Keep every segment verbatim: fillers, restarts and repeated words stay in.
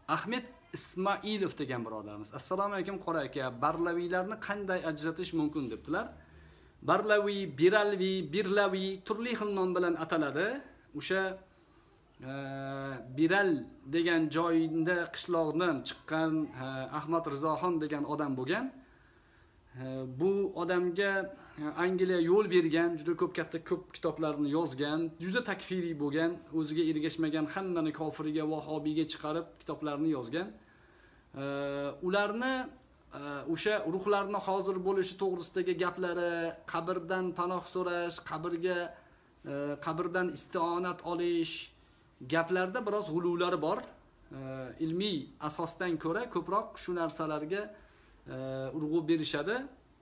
Ahmed Ismoilov degan birodarimiz. Assalomu alaykum qora aka. Barlaviylarni qanday ajratish mumkin debdilar. Barlaviy, Biralviy, Birlaviy turli xil nom bilan ataladi. O'sha e, Biral degan joyda qishloqdan chiqqan e, Ahmad Rizoxon degan odam bo'lgan. E, bu odamga Angliya yo'l bergan, juda ko'p katta ko'p kitoblarni yozgan, juda takfiriy bo'lgan, o'ziga ergashmagan hammani kofiriga, vahobiyga chiqarib kitoblarni yozgan. E, ularni o'sha ruhlarni hozir bo'lishi to'g'risidagi gaplari, qabrdan panoh so'rash, qabrga qabrdan istionat olish gaplarda biroz g'uluvlari bor. Ilmiy asosdan ko'ra ko'proq shu narsalarga urg'u berishadi.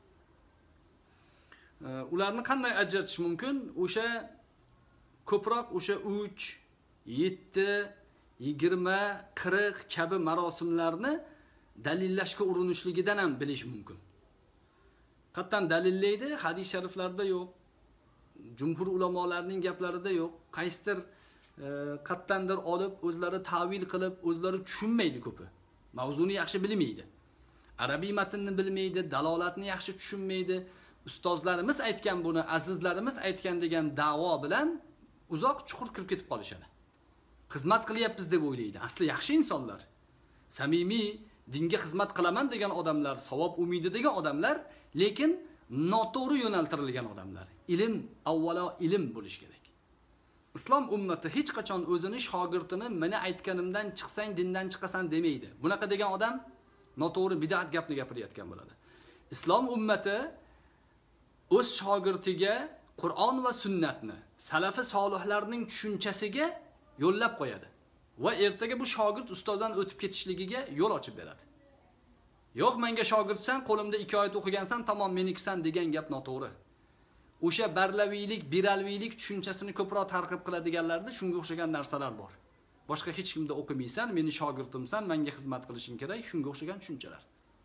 Ularni qanday ajratish mumkin? O'sha ko'proq o'sha uch, yetti, yigirma, qirq kabi marosimlarni dalillashga urinishligidan ham bilish mumkin. Qattan dalillaydi, hadis shariflarda yo'q. Jumhur ulamolarning gaplarida yo'q. Qaysidir e, qattandir olib, o'zlari ta'vil qilib, o'zlari tushunmaydi ko'pi. Mavzuni yaxshi bilmaydi. Arabiy matnni bilmaydi, dalolatni yaxshi tushunmaydi. Ustozlarimiz aytgan buni, azizlarimiz aytgan degan da'vo bilan uzoq chuqur kirib ketib qolishadi. Xizmat qilyapmiz deb o'ylaydi. Asli yaxshi insonlar. Samimiy dinga xizmat qilaman degan odamlar, savob umidi degan odamlar, lekin noto'g'ri yo'naltirilgan odamlar. Ilm avvalo ilm bo'lish kerak. Islom ummati hech qachon o'zini shogirdini meni aytganimdan chiqsang dindan chiqasan demaydi. Bunaqa degan odam noto'g'ri bid'at gapni gapirayotgan bo'ladi. Islom ummati o'z shogirdiga Qur'on va sunnatni, salafi solihlarning tushunchasiga yo'llab qo'yadi. Va ertaga bu shogird ustozdan o'tib ketishligiga yo'l ochib beradi. Yo'q, menga shogirdsan, qo'limda ikki oyat o'qigansan, tamom menikisan degan gap noto'g'ri. O'sha barlaviylik, biralviylik tushunchasini ko'proq targ'ib qiladiganlarda shunga o'xshagan narsalar bor. Boshqa hech kimda o'qimaysan, meni shogirdimsan, menga xizmat qilishing kerak, shunga o'xshagan tushunchalar.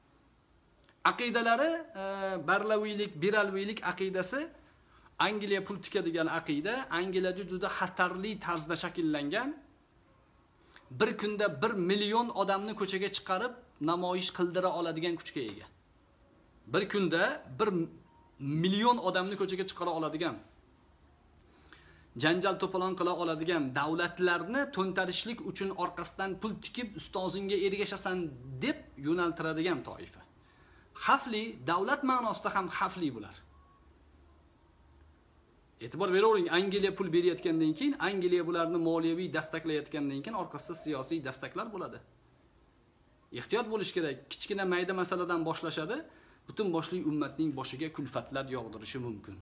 Aqidalari e, barlaviylik, biralviylik aqidasi Angliya politika degan aqida, Angliyada juda xatarli tarzda shakllangan. Bir kunda bir million odamni ko'chaga chiqarib namoyish qildira oladigan kuchga ega. Bir kunda bir million odamni ko'chaga chiqara oladigan, janjal to'polon qila oladigan davlatlarni to'ntarishlik uchun orqasidan pul tikib ustozingga ergashasan deb yo'naltiradigan toifa. Xavfli, davlat ma'nosida ham xavfli bular. E'tibor beravering, Angliya pul berayotgandan keyin, Angliya bularni moliyaviy dastaklayotgandan keyin orqasida siyosiy dastaklar bo'ladi. Ehtiyot bo'lish kerak. Kichkina mayda masaladan boshlashadi, butun boshli ummatning boshiga kulfatlar yog'dirishi mumkin.